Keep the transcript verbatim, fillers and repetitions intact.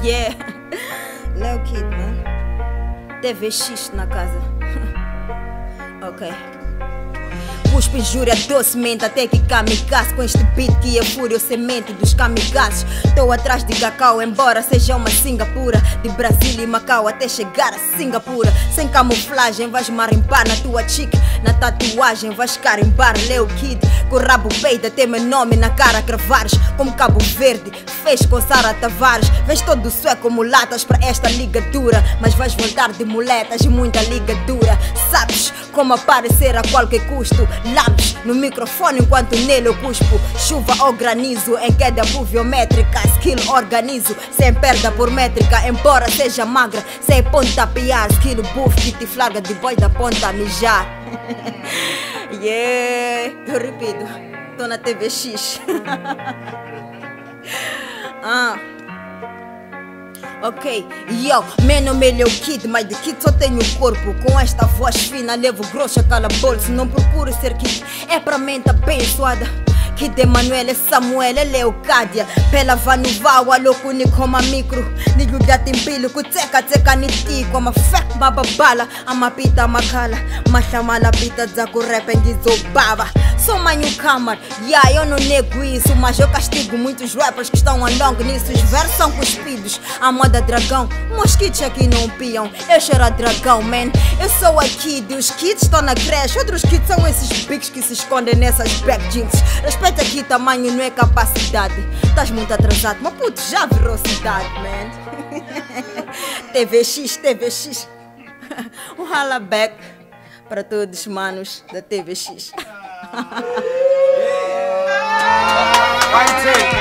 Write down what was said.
Yeah. Leo Kid, man. T V X na casa. Ok. Cuspe injúria docemente até que kamikaze. Com este beat que é fúria, semente dos kamikazes. Estou atrás de cacau, embora seja uma Singapura. De Brasília e Macau até chegar a Singapura. Sem camuflagem vais marimpar na tua chick. Na tatuagem vais carimbar Leo Kid. Com o rabo peida tem meu nome na cara cravares. Como Cabo Verde fez com Sara Tavares. Vês todo sueco mulatas para esta ligadura. Mas vais voltar de muletas e muita ligadura. Sabes como aparecer a qualquer custo. Lampes no microfone enquanto nele eu cuspo. Chuva ou granizo em queda pluviométrica. Skill organizo sem perda por métrica. Embora seja magra, sem pontapear. Skill buff que te flarga de boi da ponta a mijar. Yeah, eu repito, tô na T V X. Ah. Ok, yo, meu nome é Leo Kid, mas de Kid só tenho corpo. Com esta voz fina, levo grossa, cala bolsa. Não procuro ser Kid, é pra mente abençoada. Kid Emanuel, é Samuel, é Leocádia. Pela vanuvau, a louco ni como micro. Nilho da timbilo, kuteka teka niti. Como fek bababala, ama pita makala. Machamala pita zaku rependizo baba. Sou manho camar, yeah, eu não nego isso. Mas eu castigo muitos rappers que estão along nisso. Os versos são cuspidos, a moda dragão. Mosquitos aqui não piam, eu cheiro a dragão, man. Eu sou a Kid, os kids estão na creche. Outros kids são esses bigs que se escondem nessas back jeans. Respeita aqui, tamanho não é capacidade. Estás muito atrasado, mas puto, já virou cidade, man. T V X, T V X. Um rala back para todos os manos da T V X. Vai ter.